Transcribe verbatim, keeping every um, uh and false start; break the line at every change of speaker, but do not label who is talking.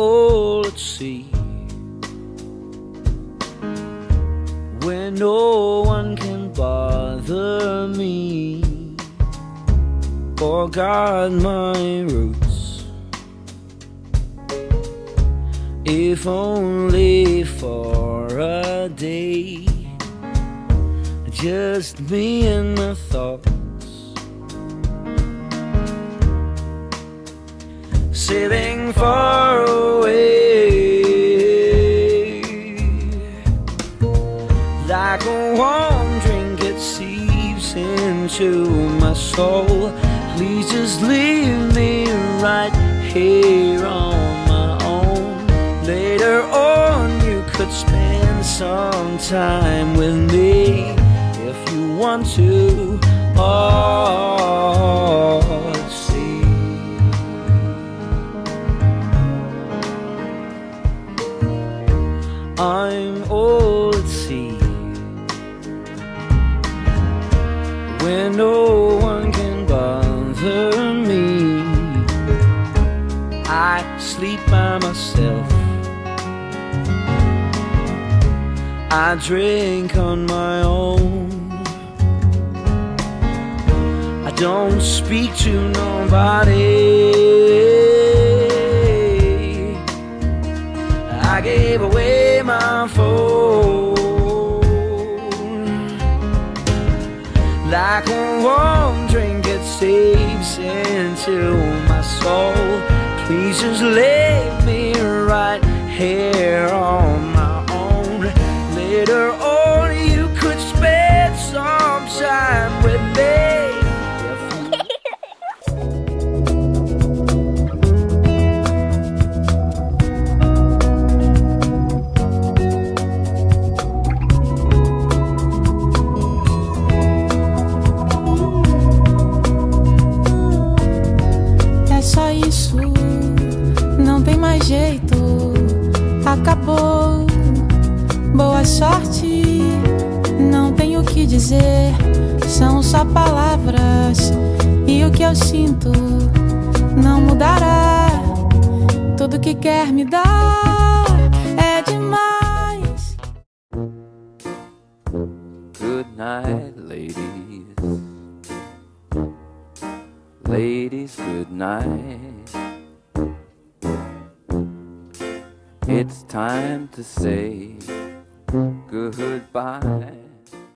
old at sea, where no one can bother me or guard my roots, if only for a day, just me and my thoughts, sailing far away. Like a warm drink, it seeps into my soul. Please just leave me right here on my own. Later on you could spend some time with me if you want to. Oh, see, I'm old at sea, where no one can bother me. I sleep by myself, I drink on my own, I don't speak to nobody. I gave away my phone. Like a warm drink, it seeps into my soul. Please just leave me right here on my own. Later on you could spend some time with me.
Só isso, não tem mais jeito, acabou. Boa sorte, não tenho o que dizer, são só palavras, e o que eu sinto não mudará. Tudo que quer me dar é demais.
Good night, ladies. Ladies, good night. It's time to say goodbye.